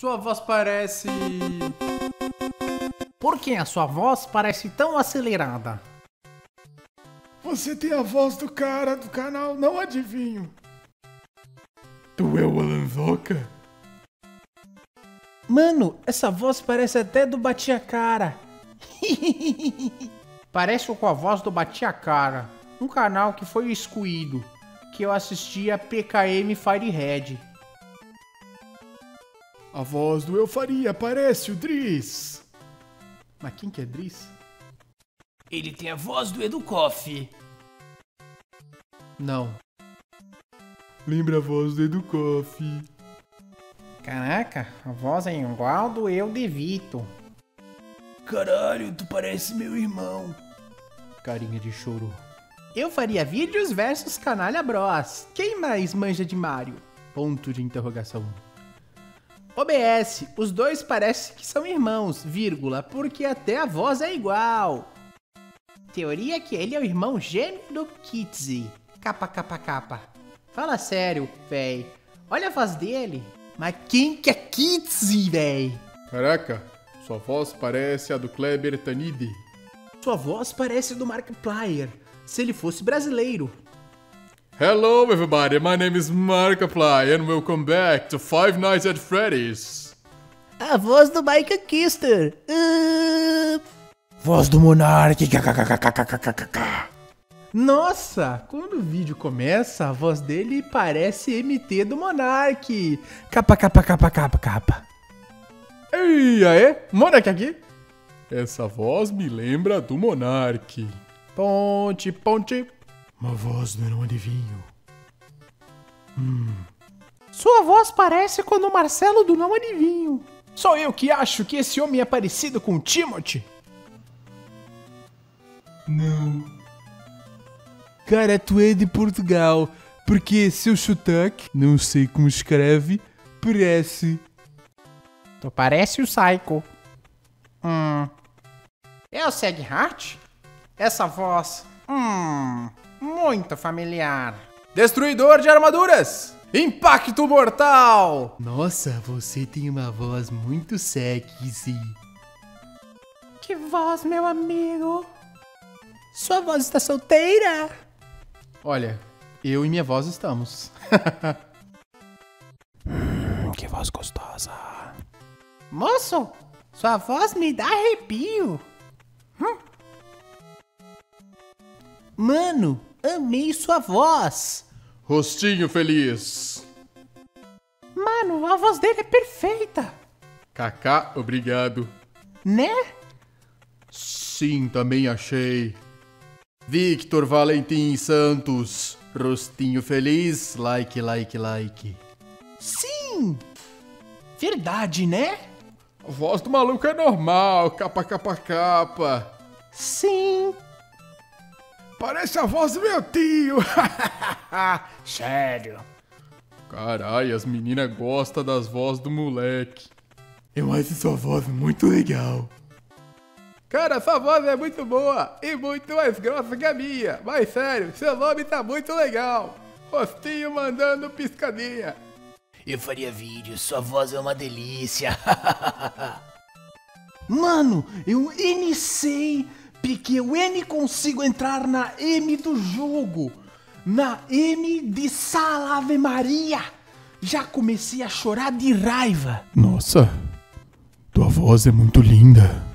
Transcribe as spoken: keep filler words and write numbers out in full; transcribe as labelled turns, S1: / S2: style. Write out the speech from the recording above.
S1: Sua voz parece...
S2: Por que a sua voz parece tão acelerada?
S3: Você tem a voz do cara do canal Não Adivinho. Tu é o Alanzoca?
S2: Mano, essa voz parece até do Batia Cara. Parece com a voz do Batia Cara, um canal que foi excluído, que eu assistia P K M Firehead.
S3: A voz do Eu Faria parece o Driz.
S1: Mas quem que é Driz?
S4: Ele tem a voz do Edu Koff.
S1: Não.
S3: Lembra a voz do Edu Koff.
S2: Caraca, a voz é igual do Eu Devito.
S4: Caralho, tu parece meu irmão.
S1: Carinha de choro.
S2: Eu faria vídeos versus Canalha Bros. Quem mais manja de Mario?
S1: Ponto de interrogação.
S2: O B S, os dois parecem que são irmãos, vírgula, porque até a voz é igual. Teoria que ele é o irmão gêmeo do Kitsy. Capa, capa, capa. Fala sério, véi. Olha a voz dele. Mas quem que é Kitsy, véi?
S3: Caraca, sua voz parece a do Kleber Tanide.
S2: Sua voz parece do Markiplier, se ele fosse brasileiro.
S3: Hello everybody, my name is Markiplier and welcome back to Five Nights at Freddy's.
S2: A voz do Mike Kister. Uh...
S4: Voz do Monark.
S2: Nossa, quando o vídeo começa, a voz dele parece M T do Monark. Capa, capa, capa, capa, capa.
S3: Ei, aê, Monark aqui. Essa voz me lembra do Monark.
S1: Ponte, ponte.
S3: Uma voz do Não Adivinho.
S2: Hum. Sua voz parece com o do Marcelo do Não Adivinho.
S1: Sou eu que acho que esse homem é parecido com o Timothy?
S3: Não.
S5: Cara, tu é de Portugal, porque seu sotaque, não sei como escreve, parece.
S2: Tu parece o Psycho. Hum. É o Seghart? Essa voz, hum, muito familiar.
S1: Destruidor de armaduras! Impacto mortal!
S5: Nossa, você tem uma voz muito sexy.
S2: Que voz, meu amigo? Sua voz está solteira?
S1: Olha, eu e minha voz estamos.
S4: hum, que voz gostosa.
S2: Moço, sua voz me dá arrepio. Hum. Mano, amei sua voz.
S3: Rostinho feliz.
S2: Mano, a voz dele é perfeita.
S3: Kaká, obrigado.
S2: Né?
S3: Sim, também achei. Victor Valentim Santos. Rostinho feliz. Like, like, like.
S2: Sim. Verdade, né?
S3: A voz do maluco é normal. Capa, capa, capa.
S2: Sim.
S3: Parece a voz do meu tio.
S4: Sério.
S3: Carai, as meninas gostam das vozes do moleque. Eu acho sua voz muito legal.
S1: Cara, sua voz é muito boa e muito mais grossa que a minha. Mas sério, seu nome tá muito legal. Rostinho mandando piscadinha.
S4: Eu faria vídeo, sua voz é uma delícia.
S2: Mano, eu N sei, porque eu N consigo entrar na M do jogo. Na M de Salve Maria. Já comecei a chorar de raiva.
S3: Nossa, tua voz é muito linda.